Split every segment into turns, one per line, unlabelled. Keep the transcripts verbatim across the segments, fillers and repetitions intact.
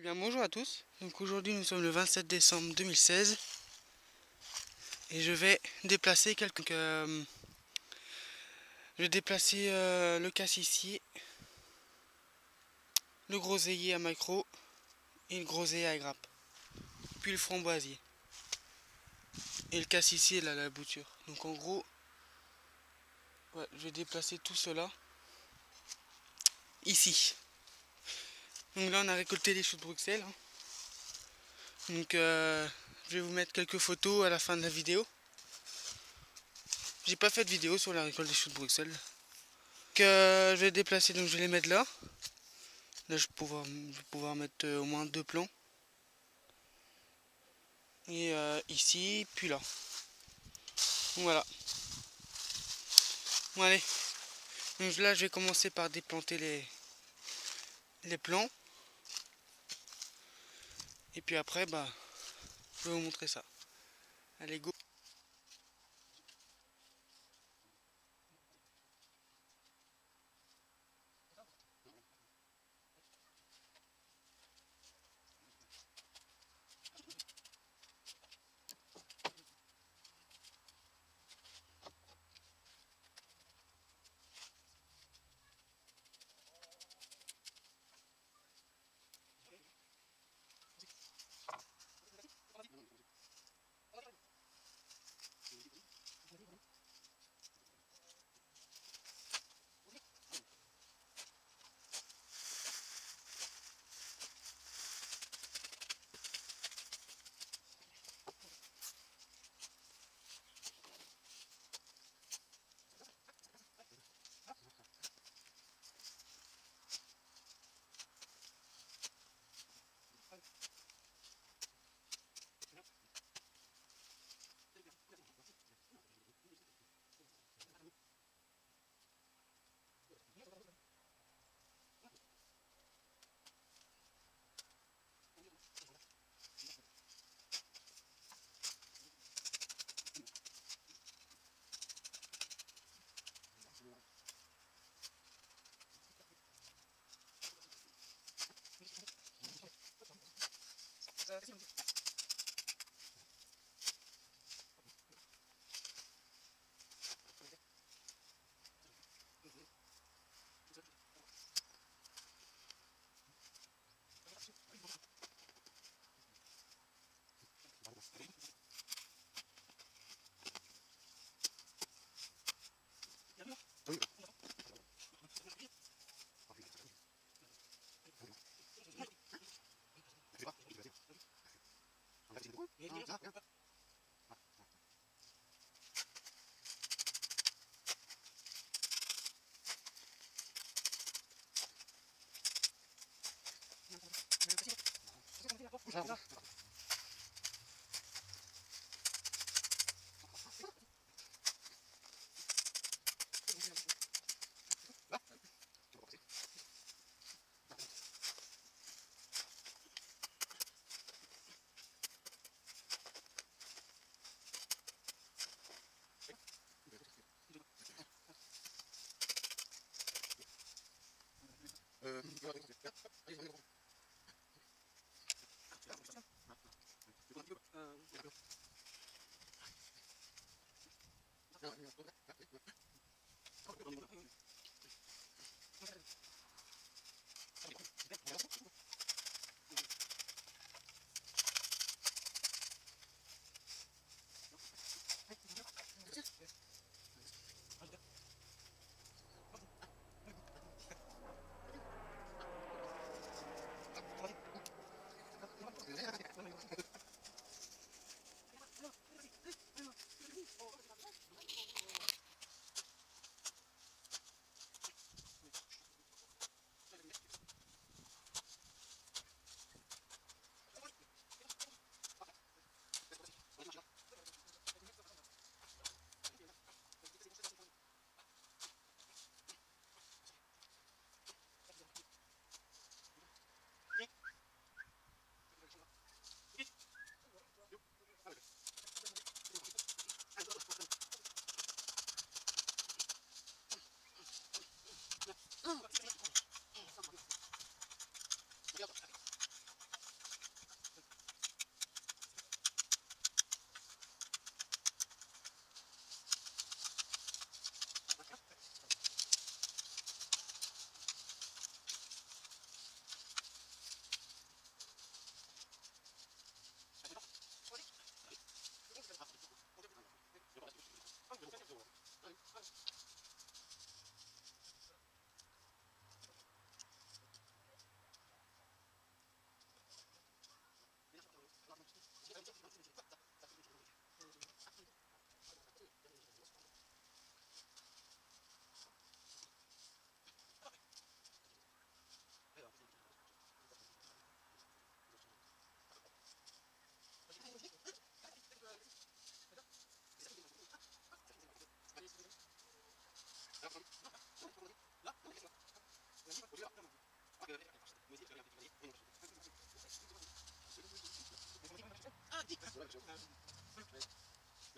bien, bonjour à tous. Donc aujourd'hui nous sommes le vingt-sept décembre deux mille seize et je vais déplacer quelques euh, je vais déplacer euh, le cassissier, le groseillier à micro et le groseillier à grappe, puis le framboisier et le cassissier là, la bouture. Donc en gros, ouais, je vais déplacer tout cela ici. Donc là on a récolté les choux de Bruxelles, hein. Donc euh, je vais vous mettre quelques photos à la fin de la vidéo. J'ai pas fait de vidéo sur la récolte des choux de Bruxelles. Donc euh, je vais déplacer, donc je vais les mettre là. Là je vais pouvoir, je vais pouvoir mettre euh, au moins deux plants. Et euh, ici, puis là. Donc voilà. Bon allez. Donc là je vais commencer par déplanter les, les plants. Et puis après bah je vais vous montrer ça. Allez go.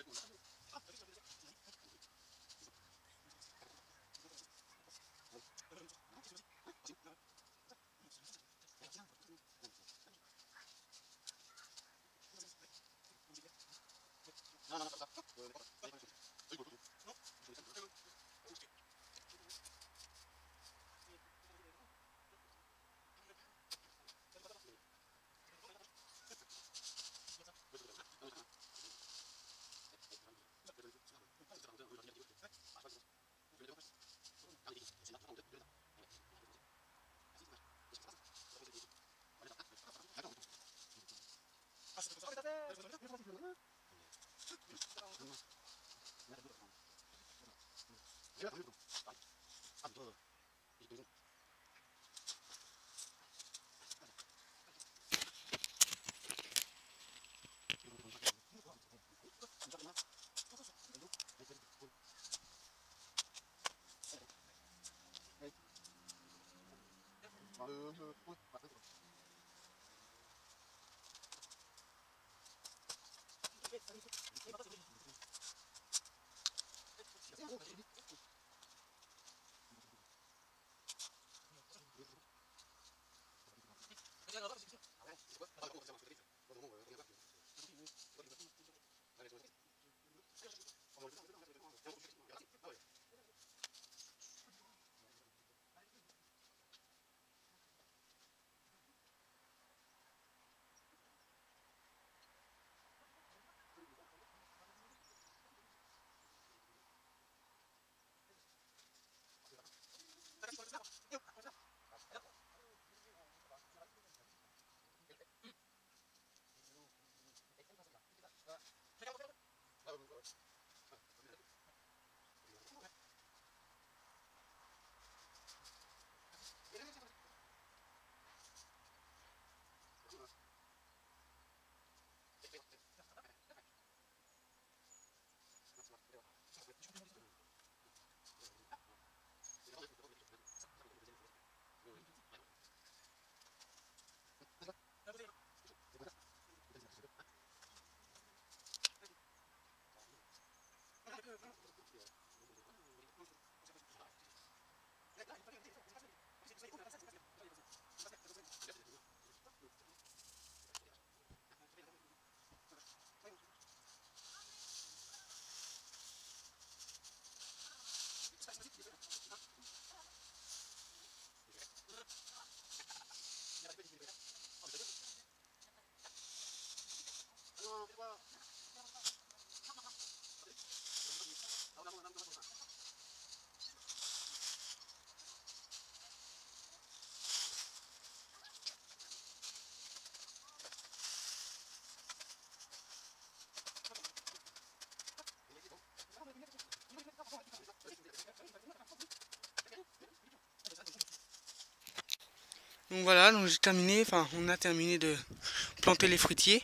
Donc voilà, donc j'ai terminé, enfin on a terminé de planter les fruitiers.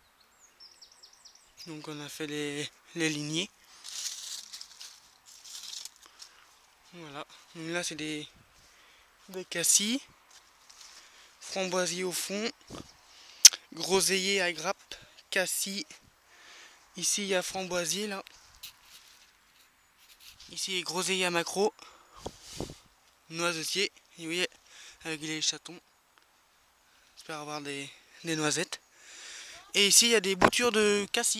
Donc on a fait les, les lignées. Voilà, donc là c'est des, des cassis, framboisiers au fond, groseilliers à grappe, cassis. Ici il y a framboisier là. Ici groseillier à macro, noisetier, et vous voyez avec les chatons. J'espère avoir des, des noisettes. Et ici il y a des boutures de cassis.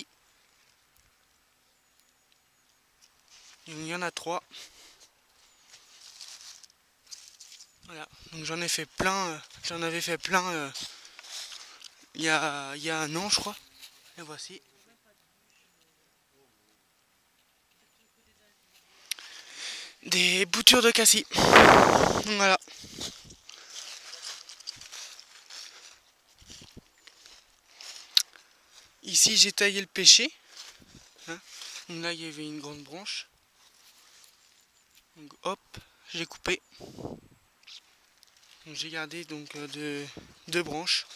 Il y en a trois. Voilà, donc j'en ai fait plein, euh, j'en avais fait plein euh, il, y a, il y a un an je crois. Et voici. Des boutures de cassis. Donc voilà. Ici j'ai taillé le pêcher. Hein. Donc là il y avait une grande branche. Donc hop, j'ai coupé. J'ai gardé donc euh, deux, deux branches.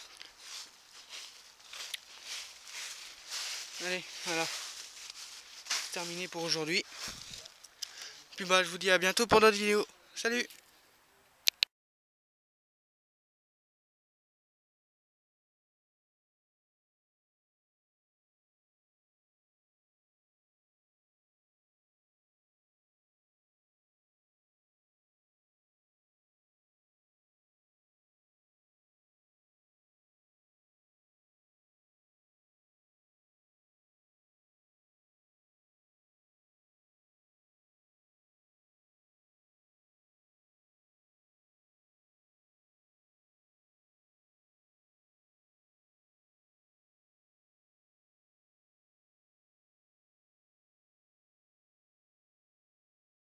Allez, voilà. C'est terminé pour aujourd'hui. Puis bah je vous dis à bientôt pour d'autres vidéos. Salut!